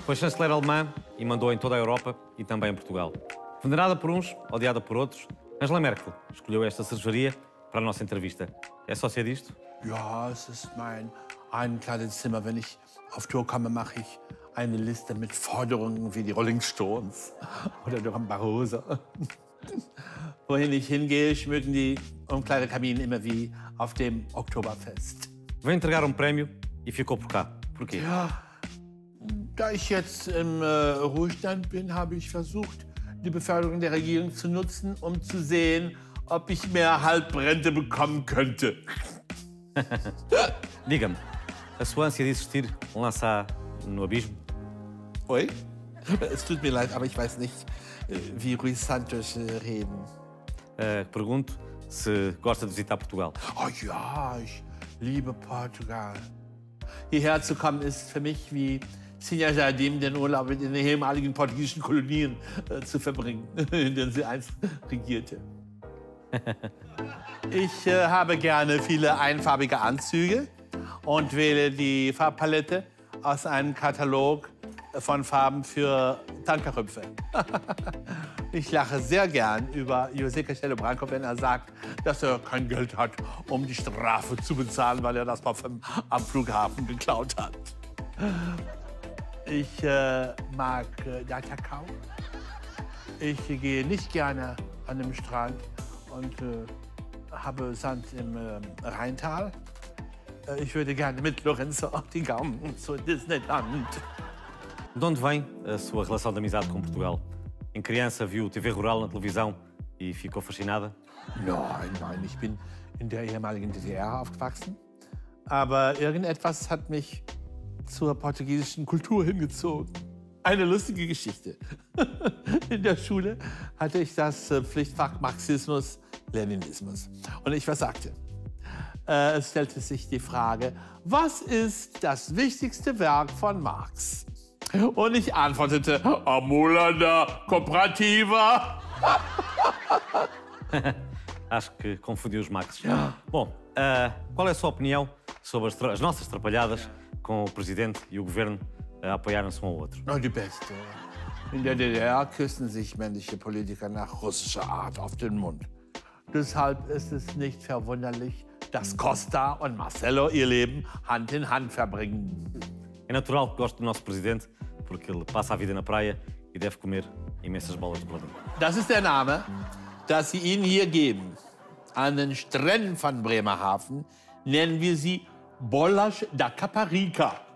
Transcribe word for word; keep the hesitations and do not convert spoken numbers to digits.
Foi chanceler alemã e mandou em toda a Europa e também em Portugal. Venerada por uns, odiada por outros, Angela Merkel escolheu esta cervejaria para a nossa entrevista. É sócia disto? Ja, es ist mein Einkleidezimmer. Wenn ich auf Tour komme, mache ich eine Liste mit Forderungen wie die Rolling Stones oder Johann Barroso. Wohin ich hingehe, schmücken die Umkleidekabinen immer wie auf dem Oktoberfest. Veio entregar um prémio e ficou por cá. Porquê? Ja, da ich jetzt im äh, Ruhestand bin, habe ich versucht, die Beförderung der Regierung zu nutzen, um zu sehen, ob ich mehr Halbrente bekommen könnte. Diga-me, a sua ânsia de existir lança no abismo? Oi? Es tut mir leid, aber ich weiß nicht, wie Rui Santos reden. Uh, pergunto se gosta de visitar Portugal. Oh ja, ich liebe Portugal. Hierher zu kommen ist für mich wie Sinja Jardim den Urlaub in den ehemaligen portugiesischen Kolonien äh, zu verbringen, in denen sie einst regierte. Ich äh, habe gerne viele einfarbige Anzüge und wähle die Farbpalette aus einem Katalog von Farben für Tankerrümpfe. Ich lache sehr gern über José Castelo Branco, wenn er sagt, dass er kein Geld hat, um die Strafe zu bezahlen, weil er das Parfüm am Flughafen geklaut hat. Ich äh, mag äh, der Kakao. Ich gehe nicht gerne an den Strand und äh, habe Sand im äh, Rheintal. Äh, ich würde gerne mit Lorenzo auf die Gaumen zu Disneyland. De onde vem a sua relação de amizade com Portugal? Em criança viu T V Rural na televisão e ficou fascinada? Nein, nein, ich bin in der ehemaligen D D R aufgewachsen. Aber irgendetwas hat mich zur portugiesischen Kultur hingezogen. Eine lustige Geschichte. In der Schule hatte ich das Pflichtfach Marxismus, Leninismus. Und ich versagte. Äh, es stellte sich die Frage, was ist das wichtigste Werk von Marx? Und ich antwortete, Amula da Cooperativa. Acho que confundiu os Max. Bom, uh, qual é a sua opinião sobre as, as nossas trapalhadas com o Presidente e o Governo a apoiarem-se um ao outro? Die beste. In der D D R küssen sich männliche Politiker nach russischer Art auf den Mund. Deshalb ist es nicht verwunderlich, dass Costa und Marcelo ihr Leben Hand in Hand verbringen. É natural que goste do nosso Presidente, porque ele passa a vida na praia e deve comer imensas bolas de peladinho. Das ist der Name, dass Sie ihn hier geben. An den Stränden von Bremerhaven nennen wir sie Bolas da Caparica.